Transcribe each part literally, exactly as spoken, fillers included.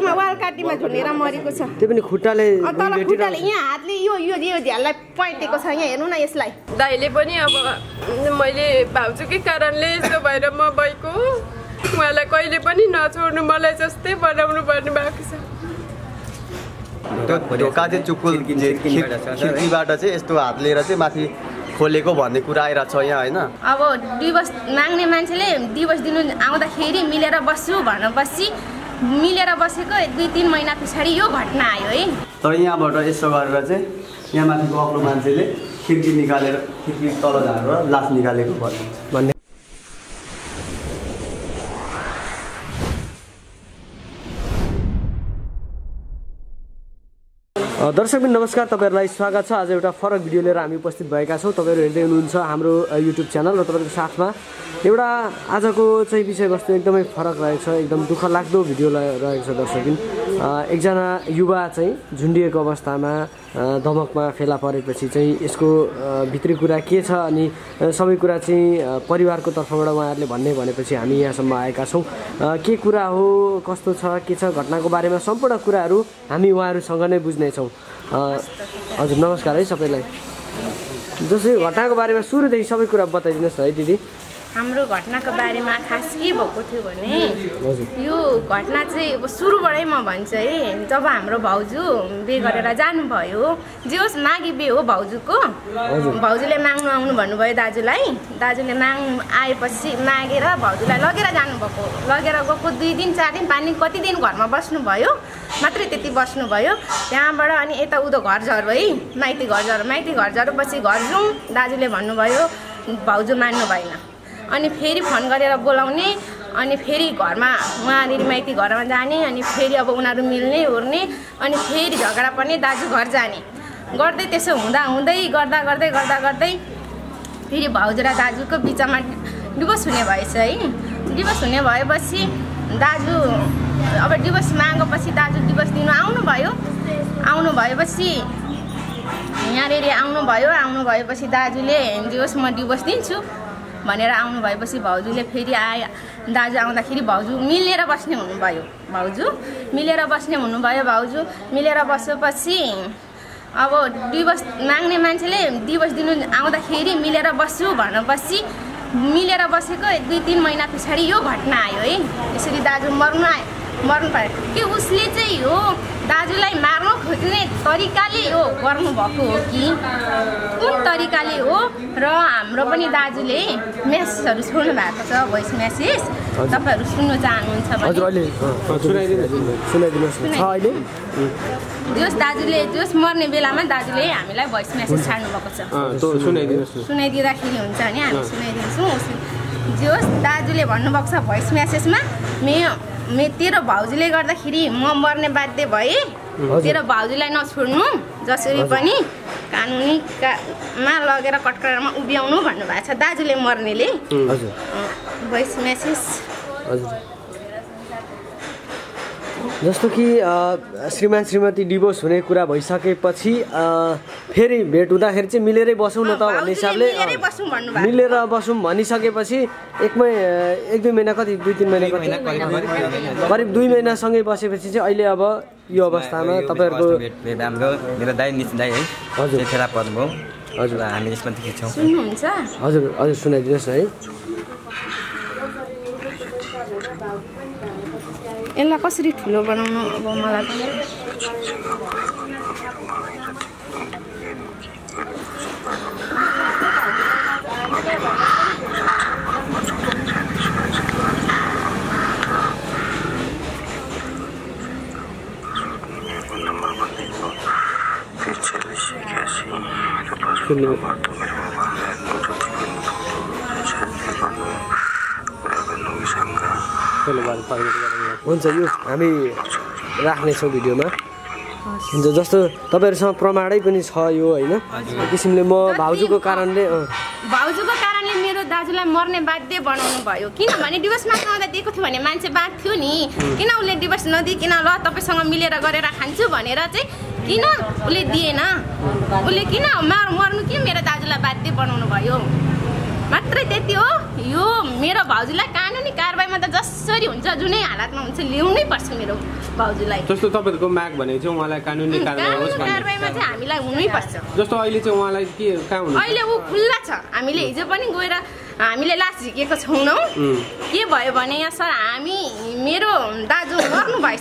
काटीमा wall काटीमा झुलेर मरेको छ। त्यो पनि खुट्टाले तल खुट्टाले यहाँ हातले यो यो यो झ्याललाई पइटेको छ। यहाँ हेर्नु न यसलाई। दाइले पनि अब मैले भाउजूकै कारणले यस्तो भएर म भएको उहाँलाई कहिले पनि नछोड्नु मलाई जस्तै बनाउनु पर्ने भएको छ। ढोका चाहिँ चुकुल खिड्कीबाट चाहिँ यस्तो हात लिएर चाहिँ माथि खोलेको भन्ने कुरा आइरहेको छ यहाँ होइन। अब डिभोर्स माग्ने मान्छेले डिभोर्स दिनु आउँदाखेरि मिलेर बस्छु भनेपछि मिलेर बसेको दुई तिन महिना पछाडि यो घटना आयो है। तर यहाँबाट यसो गरेर चाहिँ यहाँ माथिको अग्लो मान्छेले खिड्की निकालेर खिड्की तल झारेर लास निकालेको भन्ने। दर्शकबिन नमस्कार, तपाईहरुलाई स्वागत छ। आज एउटा फरक भिडियो लिएर हामी उपस्थित भएका छौँ। तपाईहरु हेर्दै हुनुहुन्छ हाम्रो युट्युब च्यानल र तपाईहरुको साथमा एउटा आजको चाहिँ विषयवस्तु एकदमै फरक रहेको छ। एकदम दुःख लाग्दो भिडियो रहेको छ। दर्शकबिन एकजना युवा चाहिँ झुन्डिएको अवस्थामा दमकमा फेला परेपछि चाहिँ यसको भित्री कुरा के छ अनि सबै कुरा चाहिँ परिवारको तर्फबाट उहाँहरूले भन्ने भनेपछि हामी यहाँसम्म आएका छौँ। के कुरा हो, कस्तो छ, के छ घटनाको बारेमा सम्पूर्ण कुराहरू हामी उहाँहरूसँग नै बुझ्नेछौँ। हजुर नमस्कार है सबैलाई। जसै घटनाको बारेमा सुरुदेखि सबै कुरा बताइदिनुहोस् है दिदी। हाम्रो घटनाको बारेमा खास के भएको थियो भने यो घटना चाहिँ अब सुरुबाटै म भन्छु है। जब हाम्रो भाउजू बे गरेर जानुभयो, जे होस् मागी बे हो भाउजूको, भाउजूले माग्नु आउनु भन्नुभयो दाजुलाई। दाजुले माग आएपछि मागेर भाउजूलाई लगेर जानुभएको। लगेर गएको दुई दिन चार दिन पाँच दिन कति दिन घरमा बस्नुभयो, मात्रै त्यति बस्नुभयो। त्यहाँबाट अनि यता उदो घर झर्यो है, माइती घर झर्यो। माइती घर झरेपछि घर जाउँ दाजुले भन्नुभयो, भाउजू मान्नु भएन। अनि फेरि फोन गरेर बोलाउने, अनि फेरि घरमा उहाँनिर माइती घरमा जाने, अनि फेरि अब उनीहरू मिल्ने ओर्ने, अनि फेरि झगडा पर्ने, दाजु घर जाने गर्दै त्यसो हुँदा हुँदै गर्दा गर्दै गर्दा गर्दै फेरि भाउजू र दाजुको बिचमा डिभोर्स हुने भएछ है। डिभोर्स हुने भएपछि दाजु अब डिभोर्स मागेपछि दाजु डिभोर्स दिनु आउनुभयो। आउनु भएपछि यहाँनिर आउनुभयो। आउनु भएपछि दाजुले दियोस् म डिभोर्स दिन्छु भनेर आउनु भएपछि भाउजूले फेरि आए। दाजु आउँदाखेरि भाउजू मिलेर बस्ने हुनुभयो। भाउजू मिलेर बस्ने हुनुभयो। भाउजू मिलेर बसेपछि अब डिभोर्स माग्ने मान्छेले डिभोर्स दिनु आउँदाखेरि मिलेर बस्छु भनेपछि मिलेर बसेको दुई तिन महिना पछाडि यो घटना आयो है। यसरी दाजु मर्नु आयो, मर्नु पर्यो कि उसले चाहिँ हो दाजुलाई मार्नु खोज्ने तरिकाले यो गर्नुभएको हो कि कुन तरिकाले हो। र हाम्रो पनि दाजुले मेसेजहरू छोड्नु भएको छ, भोइस मेसेज। तपाईँहरू सुन्नु चाहनुहुन्छ भने जोस् दाजुले जोस् मर्ने बेलामा दाजुले हामीलाई भोइस मेसेज छाड्नु भएको छ। सुनाइदिँदाखेरि हुन्छ भने हामी सुनाइदिन्छौँ। जोस् दाजुले भन्नुभएको छ भोइस मेसेजमा, मे मे तेरो भाउजूले गर्दाखेरि म मर्ने बाध्य भएँ। तेरो भाउजूलाई नछोड्नु, जसरी पनि कानुनीमा लगेर कटकडामा उभ्याउनु भन्नुभएको छ दाजुले मर्नेले। भोइस मेसेज जस्तो कि श्रीमान श्रीमती डिभोर्स हुने कुरा भइसकेपछि फेरि भेट हुँदाखेरि चाहिँ मिलेरै बसौँ न त भन्ने हिसाबले मिलेर बसौँ भनिसकेपछि एकमै एक दुई महिना कति दुई तिन महिना कति करिब दुई महिनासँगै बसेपछि चाहिँ अहिले अब यो अवस्थामा तपाईँहरूको हाम्रो मेरो दाइ निस दाइ है हजुर फेला पर्नुभयो। हजुर हामी यसमा देखेछौँ। सुन्नुहुन्छ? हजुर हजुर सुनाइदिनुहोस् है। यसलाई कसरी ठुलो बनाउनु अब मलाई हुन्छ यो हामी राख्नेछौँ भिडियोमा। हुन्छ जस्तो तपाईँहरूसँग प्रमाणै पनि छ यो होइन किसिमले म भाउजूको कारणले भाउजूको कारणले मेरो दाजुलाई मर्ने बाध्य बनाउनु भयो। किनभने डिभोर्समा आउँदा दिएको थियो भने मान्छे बाँच्थ्यो नि। किन उसले डिभोर्स नदिइकन ल तपाईँसँग मिलेर गरेर खान्छु भनेर चाहिँ किन उसले दिएन? उसले किन मार मर्नु कि मेरो दाजुलाई बाध्य बनाउनु भयो? मात्रै त्यति हो। यो मेरो भाउजूलाई कानुनी कारबाहीमा त जसरी हुन्छ जुनै हालतमा हुन्छ ल्याउनै पर्छ मेरो भाउजूलाई। जस्तो तपाईँहरूको माग भनेको चाहिँ उहाँलाई कानुनी कारबाही होस् भन्ने। कारबाहीमा चाहिँ हामीलाई हुनै पर्छ। जस्तो अहिले चाहिँ उहाँलाई के कहाँ हुनु? अहिले ऊ खुल्ला छ। हामीले हिजो पनि गएर हामीले लास झिकेको छैनौँ। के भयो भने यहाँ सर हामी मेरो दाजु मर्नु भएछ।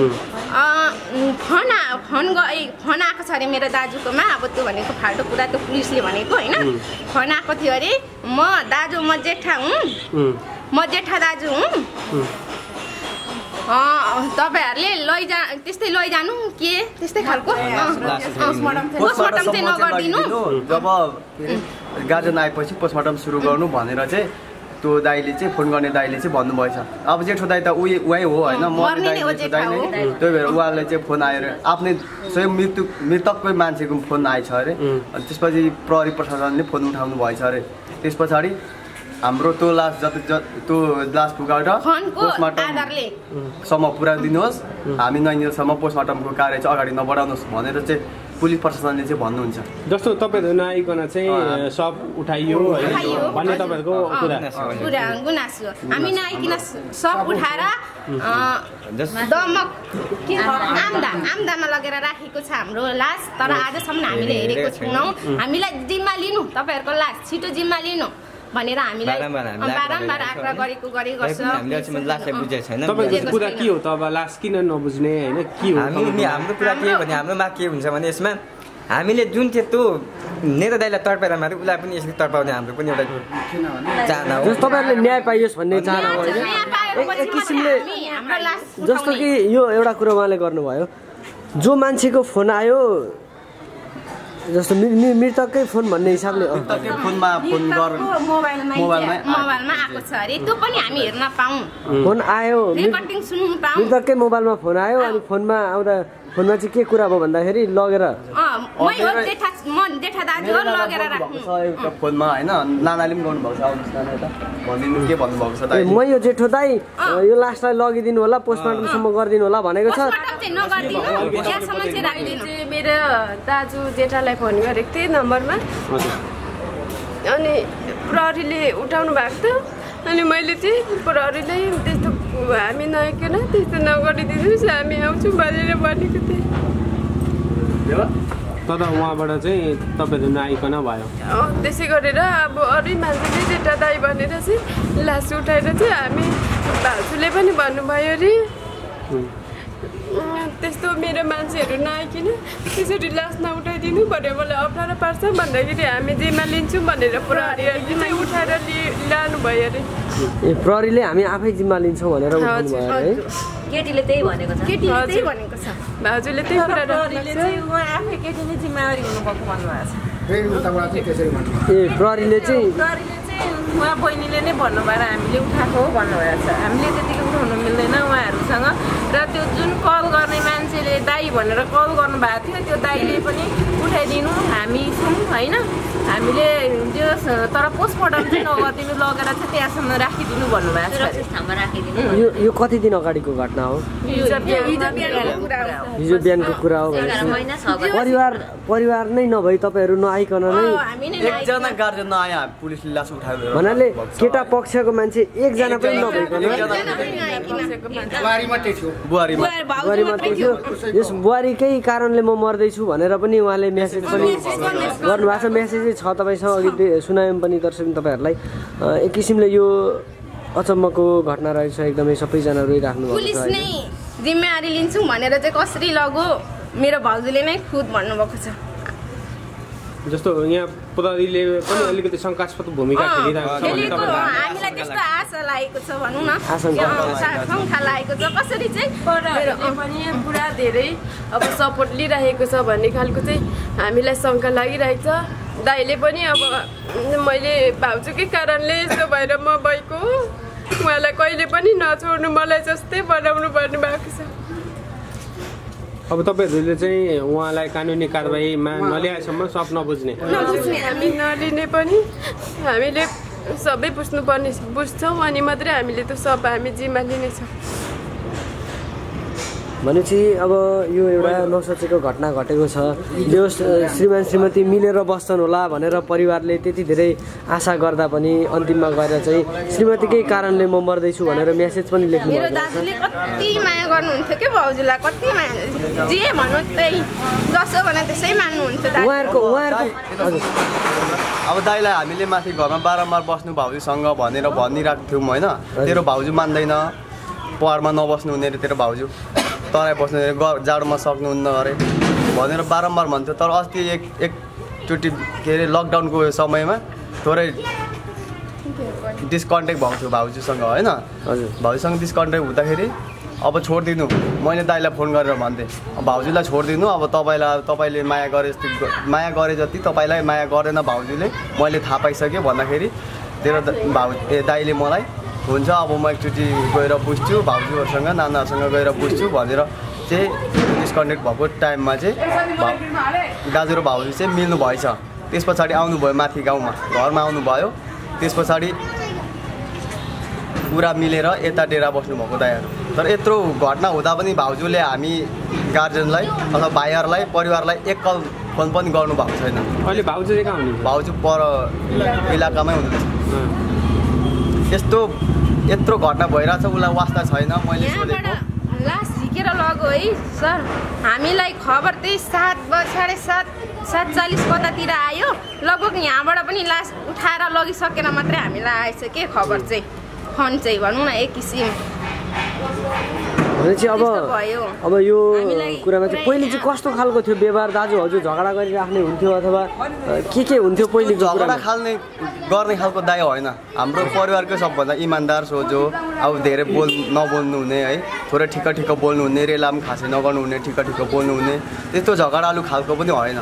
फोन फोन गए फोन आएको छ अरे मेरो दाजुकोमा। अब त्यो भनेको फाल्टो कुरा त पुलिसले भनेको होइन। फोन आएको थियो अरे म दाजु म जेठा हुँ म जेठा दाजु हुँ तपाईँहरूले लैजा त्यस्तै लैजानु के त्यस्तै खालको पोस्टमार्टम चाहिँ नगरिदिनु। जब गार्जियन आएपछि पोस्टमार्टम सुरु गर्नु भनेर चाहिँ त्यो दाइले चाहिँ फोन गर्ने दाइले चाहिँ भन्नुभएछ। अब जेठो दाइ त उही उही हो होइन मर्ने दाइ जेठो दाइ नै। त्यही भएर उहाँलाई चाहिँ फोन आएर आफ्नै स्वयं मृत्यु मृतककै मान्छेको फोन आएछ अरे। अनि त्यसपछि प्रहरी प्रशासनले फोन उठाउनु भएछ अरे। त्यस पछाडि हाम्रो त्यो लास जति त्यो लास पुगाएर पोस्टमार्टमसम्म पुऱ्याइदिनुहोस्। हामी नहिनेसम्म पोस्टमार्टमको कार्य चाहिँ अगाडि नबढाउनुहोस् भनेर चाहिँ पुलिस प्रशासनले चाहिँ भन्नुहुन्छ। जस्तो तपाईँहरू नआइकन चाहिँ सब उठाइयो भन्ने तपाईँहरूको कुरा कुरा गुनासो। हामी नआइकन सब उठाएर दमक आम्दा आम्दामा लगेर राखेको छ हाम्रो लास। तर आजसम्म हामीले हेरेको छैनौँ। हामीलाई जिम्मा लिनु तपाईँहरूको लास छिटो जिम्मा लिनु भनेर हामीलाई बारम्बार आग्रह गरेको गरेको छ। तपाईँको कुरा के हो त? अब लास किन नबुझ्ने होइन के हो? हामी हाम्रो कुरा के हो भने हाम्रोमा के हुन्छ भने यसमा हामीले जुन चाहिँ त्यो नेता दाइलाई तडपाएर मारे उसलाई पनि यसरी तडपाउने हाम्रो पनि एउटा चाहना हो। तपाईँहरूले न्याय पाइयोस् भन्ने चाहना हो होइन। एक किसिमले जस्तो कि यो एउटा कुरो उहाँले गर्नुभयो जो मान्छेको फोन आयो जस्तो मृतककै फोन भन्ने हिसाबले मृतककै फोनमा फोन गर मोबाइलमा मोबाइलमा आएको छ अरे। त्यो पनि हामी हेर्न पाऊँ। फोन आयो रेकर्डिङ सुन्नु पाऊँ। मृतककै मोबाइलमा फोन आयो अनि फोनमा आउँदा फोनमा चाहिँ के कुरा भयो भन्दाखेरि लगेर फोनमा होइन नानाले पनि गर्नुभएको छ। आउनुहोस् नाना यता भनिदिनु के भन्नुभएको छ म यो जेठो दाइ यो लास्टलाई लगिदिनु होला पोस्टमार्टमसम्म गरिदिनु होला भनेको छ। मेरो दाजु जेठालाई फोन गरेको थिएँ नम्बरमा। अनि प्रहरीले उठाउनु भएको थियो। अनि मैले चाहिँ प्रहरीलाई त्यस्तो हामी नआइकन त्यस्तो नगरिदिनुहोस् हामी आउँछौँ भनेर भनेको थिएँ। तर उहाँबाट चाहिँ तपाईँहरू नआइकन भयो। त्यसै गरेर अब अरू मान्छेले जेठा दाइ भनेर चाहिँ लास उठाएर चाहिँ हामी भाउजूले पनि भन्नुभयो अरे त्यस्तो मेरो मान्छेहरू नआइकन त्यसरी लास नउठाइदिनु भनेर मलाई अप्ठ्यारो पार्छ भन्दाखेरि हामी जिम्मा लिन्छौँ भनेर प्रहरीहरूले चाहिँ उठाएर लानुभयो अरे। ए प्रहरीले हामी आफै जिम्मा लिन्छौँ भनेर उठाउनुभयो है। केटीले त्यही भनेको छ। केटीले त्यही भनेको छ। भाउजूले त्यही कुरा प्रहरीले चाहिँ उहाँ आफै केटीले जिम्मेवारी हुनुभएको भन्नुभएको छ। ए प्रहरीले चाहिँ प्रहरीले चाहिँ उहाँ बहिनीले नै भन्नुभएर हामीले उठाएको हो भन्नुभएको छ। हामीले त्यतिकै उठाउनु मिल्दैन उहाँहरूसँग। र त्यो जुन कल गर्ने मान्छेले दाई भनेर कल गर्नुभएको थियो त्यो दाईले पनि उठाइदिनु हामी छौँ होइन। हामीले त्यो तर पोस्टमार्टम चाहिँ नगरिदिनु लगेर चाहिँ त्यहाँसम्म राखिदिनु भन्नुभएको छ। ठाउँमा राखिदिनु। यो यो कति दिन अगाडिको घटना हो? हिजो बिहानको कुरा हो। परिवार परिवार नै नभई तपाईँहरू नआइकन नै एकजना गार्जियन नआयो पुलिसले लास उठायो भन्नाले केटा पक्षको मान्छे एकजना पनि नभइकन बुहारी मात्रै थियो। यस बुहारीकै कारणले म मर्दैछु भनेर पनि उहाँले मेसेज पनि गर्नुभएको छ। मेसेजै छ तपाईँसँग अघि सुनायौँ पनि दर्शक तपाईँहरूलाई। एक किसिमले यो अचम्मको घटना रहेछ। एकदमै सबैजना रोइराख्नु भएको छ। पुलिस नै जिम्मेवारी लिन्छौँ भनेर चाहिँ कसरी लगो मेरो भाउजूले नै खुद भन्नुभएको छ। जस्तो यहाँ प्रहरीले पनि अलिकति शङ्कास्पद भूमिका खेलिरहेको छ। हामीलाई त्यस्तो आशा लागेको छ भनौँ न। शङ्का लागेको छ कसरी चाहिँ प्रहरीले पनि पुरा धेरै अब सपोर्ट लिइरहेको छ भन्ने खालको चाहिँ हामीलाई शङ्का लागिरहेको छ। दाइले पनि अब मैले भाउजूकै कारणले यस्तो भएर म भएको उहाँलाई कहिले पनि नछोड्नु मलाई जस्तै बनाउनु पर्ने भएको छ। अब तपाईँहरूले चाहिँ उहाँलाई कानुनी कारबाहीमा नल्याएसम्म सब नबुझ्ने हामी नलिने पनि हामीले सबै बुझ्नुपर्ने बुझ्छौँ अनि मात्रै हामीले त सब हामी जिम्मा लिनेछौँ। भनेपछि अब यो एउटा नसोचेको घटना घटेको छ जो श्रीमान श्रीमती मिलेर बस्छन् होला भनेर परिवारले त्यति धेरै आशा गर्दा पनि अन्तिममा गएर चाहिँ श्रीमतीकै कारणले म मर्दैछु भनेर मेसेज पनि लेख्नु मेरो दाजुले कति माया गर्नुहुन्थ्यो के भाउजूलाई कति माया जे भन्नु त्यही जसो भने त्यसै मान्नुहुन्थ्यो उहाँहरूको उहाँहरूको हजुर अब दाइलाई हामीले माथि घरमा बारम्बार बस्नु भाउजूसँग भनेर भनिरहेको थियौँ होइन तेरो भाउजू मान्दैन पहाडमा नबस्नु हुने अरे तेरो भाउजू तराई बस्नु अरे जाडोमा सक्नुहुन्न अरे भनेर बारम्बार भन्थ्यो तर अस्ति एक एकचोटि के अरे लकडाउनको समयमा थोरै डिस्कन्ट्याक्ट भएको थियो भाउजूसँग होइन हजुर भाउजूसँग डिस्कन्ट्याक्ट हुँदाखेरि अब छोडिदिनु मैले दाइलाई फोन गरेर भन्थेँ भाउजूलाई छोडिदिनु अब तपाईँलाई तपाईँले माया गरे जति माया गरे जति तपाईँलाई माया गरेन भाउजूले मैले थाहा पाइसकेँ भन्दाखेरि तेरो भाउ ए दाइले मलाई हुन्छ अब म एकचोटि गएर बुझ्छु भाउजूहरूसँग नानाहरूसँग गएर बुझ्छु भनेर चाहिँ डिस्कनेक्ट भएको टाइममा चाहिँ दाजु र भाउजू चाहिँ मिल्नु भएछ त्यस पछाडि आउनुभयो माथि गाउँमा घरमा आउनुभयो त्यस पछाडि पुरा मिलेर यता डेरा बस्नुभएको दाइहरू तर यत्रो घटना हुँदा पनि भाउजूले हामी गार्जेनलाई अथवा भाइहरूलाई परिवारलाई एकल फोन पनि गर्नुभएको छैन अहिले भाउजू चाहिँ कहाँ हुनुहुन्छ भाउजू पर इलाकामै हुनुहुन्छ यस्तो यत्रो घटना भइरहेछ उसलाई वास्ता छैन मैले सोधेको लास्ट झिकेर लग्यो है सर हामीलाई खबर त्यही सात साढे सात सात चालिस कतातिर आयो लगभग यहाँबाट पनि लास्ट उठाएर लगिसकेर मात्रै हामीलाई आएछ के खबर चाहिँ फोन चाहिँ भनौँ न एक किसिम भनेपछि अब अब यो कुरामा चाहिँ पहिले चाहिँ कस्तो खालको थियो व्यवहार दाजु हजुर झगडा गरिराख्ने हुन्थ्यो अथवा के के हुन्थ्यो पहिले झगडा खाल्ने गर्ने खालको दाइ होइन हाम्रो परिवारकै सबभन्दा इमान्दार सोझो अब धेरै बोल नबोल्नु हुने है थोरै ठिक्क ठिक्क बोल्नु हुने रेलाम खासै नगर्नु हुने ठिक्क ठिक्क बोल्नु हुने त्यस्तो झगडालु खालको पनि होइन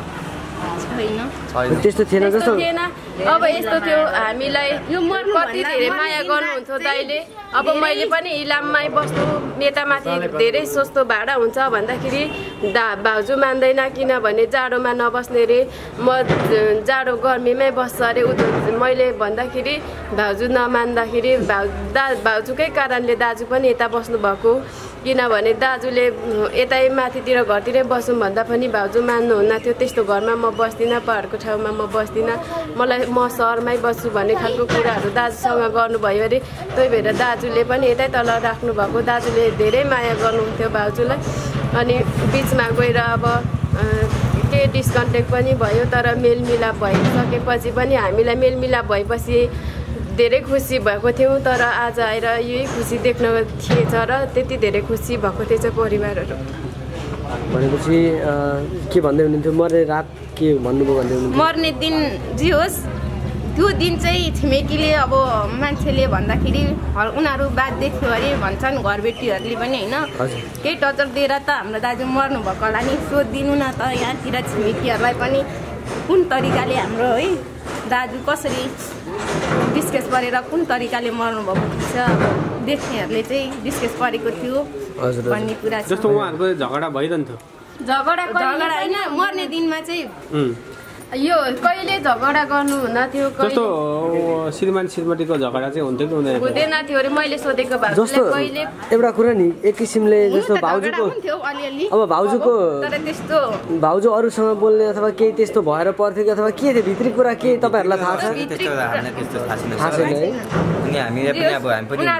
त्यस्तो थिएन जस्तो थिएन अब यस्तो थियो हामीलाई कति धेरै माया गर्नुहुन्थ्यो दाइले अब मैले पनि इलाममै बस्नु नेतामाथि धेरै सस्तो भाडा हुन्छ भन्दाखेरि दा भाउजू मान्दैन किनभने जाडोमा नबस्ने रे म जाडो गर्मीमै बस्छ अरे मैले भन्दाखेरि भाउजू नमान्दाखेरि भाउ दा भाउजूकै कारणले दाजु पनि यता बस्नुभएको किनभने दाजुले यतै माथितिर घरतिरै बसौँ भन्दा पनि भाउजू मान्नुहुन्न थियो त्यस्तो घरमा म बस्दिनँ पहाडको ठाउँमा म बस्दिनँ मलाई म सहरमै बस्छु भन्ने खालको कुराहरू दाजुसँग गर्नुभयो अरे त्यही भएर दाजुले पनि यतै तल राख्नुभएको दाजुले धेरै माया गर्नुहुन्थ्यो भाउजूलाई अनि बिचमा गएर अब के डिस्कन्ट्याक्ट पनि भयो तर मेलमिलाप भइसकेपछि पनि हामीलाई मेलमिलाप भएपछि धेरै खुसी भएको थियौँ तर आज आएर यही खुसी देख्न थिएछ र त्यति धेरै खुसी भएको थिएछ परिवारहरू भनेपछि के भन्दै हुनुहुन्थ्यो मर्ने रात के भन्नुभयो भन्दै हुनुहुन्थ्यो मर्ने दिन जे होस् त्यो दिन चाहिँ छिमेकीले अब मान्छेले भन्दाखेरि उनीहरू बात देख्यो अरे भन्छन् घरबेटीहरूले पनि होइन केही टचर दिएर त हाम्रो दाजु मर्नु भएको होला नि सोधिदिनु न त यहाँतिर छिमेकीहरूलाई पनि कुन तरिकाले हाम्रो है दाजु कसरी डिस्केस परेर कुन तरिकाले मर्नुभएको थिएछ अब देख्नेहरूले चाहिँ डिस्केस परेको थियो भन्ने कुरा छ जस्तो उहाँहरूको झगडा भइरहन्थ्यो झगडा झगडा होइन मर्ने दिनमा चाहिँ यो कहिले झगडा गर्नु हुन थियो जस्तो श्रीमान श्रीमतीको झगडा चाहिँ हुन्थ्यो कि हुँदैन हुँदैन थियो अरे मैले सोधेको जस्तो कहिले एउटा कुरा नि एक किसिमले जस्तो भाउजूको अब भाउजूको तर त्यस्तो भाउजू अरूसँग बोल्ने अथवा केही त्यस्तो भएर पर्थ्यो कि अथवा के थियो भित्री कुरा के तपाईँहरूलाई थाहा छ त्यस्तो हामीलाई त्यस्तो थाहा छैन है अनि हामीले पनि अब हामी पनि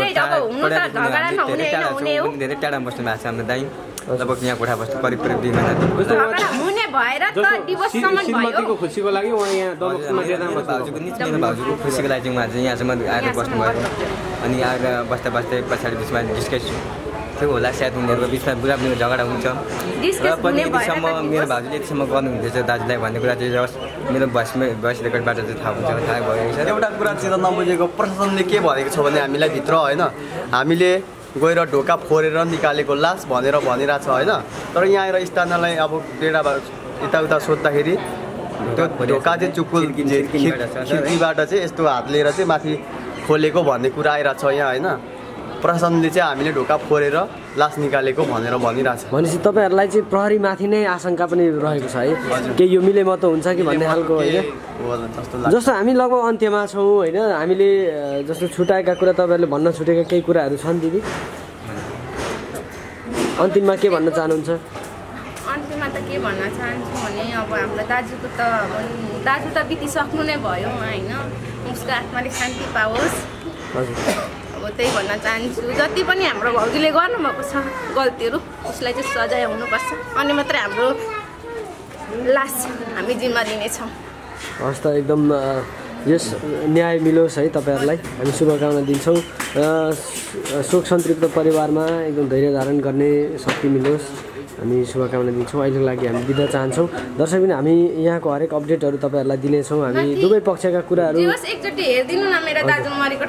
अब धेरै टाढा बस्नु भएको छ हाम्रो दाइ लगभग यहाँ कोठा बस्नु करिब करिब दुई महिना हुने भएर त डिभोर्ससम्म श्रीमतीको खुसीको लागि उहाँ यहाँ दमकमा भाउजूको निच मेरो भाउजूको खुसीको लागि चाहिँ उहाँ चाहिँ यहाँसम्म आएर बस्नुभएको अनि आएर बस्दा बस्दै पछाडि बिचमा डिस्कस त्यो होला सायद उनीहरूको बिचमा बुढा बुढीको झगडा हुन्छ र पनि यतिसम्म मेरो भाउजूले यतिसम्म गर्नुहुँदैछ दाजुलाई भन्ने कुरा चाहिँ जस मेरो भोइसमा भोइस रेकर्डबाट चाहिँ थाहा हुन्छ थाहा भएको छ एउटा कुरा चाहिँ नबुझेको प्रशासनले के भनेको छ भने हामीलाई भित्र होइन हामीले गएर ढोका फोरेर निकालेको लास भनेर भनिरहेको छ होइन तर यहाँ आएर स्थानीयलाई अब डेढा यताउता सोद्धाखेरि त्यो ढोका चाहिँ चुकुल खिड्कीबाट चाहिँ यस्तो हात लिएर चाहिँ माथि खोलेको भन्ने कुरा आइरहेको छ यहाँ होइन प्रशासनले चाहिँ हामीले ढोका फोरेर लास निकालेको भनेर भनिरहेछ भनेपछि तपाईँहरूलाई चाहिँ प्रहरीमाथि नै आशंका पनि रहेको छ है के यो मिलेमतो हुन्छ कि भन्ने खालको होइन जस्तो हामी लगभग अन्त्यमा छौँ होइन हामीले जस्तो छुटाएका कुरा तपाईँहरूले भन्न छुटेका केही कुराहरू छन् दिदी अन्तिममा के भन्न चाहनुहुन्छ? अन्तिममा त के भन्न चाहन्छु भने अब हाम्रो दाजुको त दाजु त बितिसक्नु नै भयो होइन, उसको आत्माले शान्ति पाओस्। अब त्यही भन्न चाहन्छु, जति पनि हाम्रो भाउजूले गर्नुभएको छ गल्तीहरू उसलाई चाहिँ सजाय हुनुपर्छ, अनि मात्रै हाम्रो लास हामी जिम्मा लिनेछौँ। हस् त, एकदम यस न्याय मिलोस् है तपाईँहरूलाई हामी शुभकामना दिन्छौँ। शोक सन्तृप्त परिवारमा एकदम धैर्य धारण गर्ने शक्ति मिलोस् हामी शुभकामना दिन्छौँ। अहिलेको लागि हामी बिदा चाहन्छौँ। दर्शक पनि हामी यहाँको हरेक अपडेटहरू तपाईँहरूलाई दिनेछौँ। हामी दुवै पक्षका कुराहरू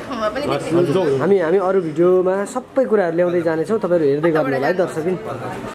हामी हामी अरू भिडियोमा सबै कुराहरू ल्याउँदै जानेछौँ। तपाईँहरू हेर्दै गर्नु होला है दर्शक।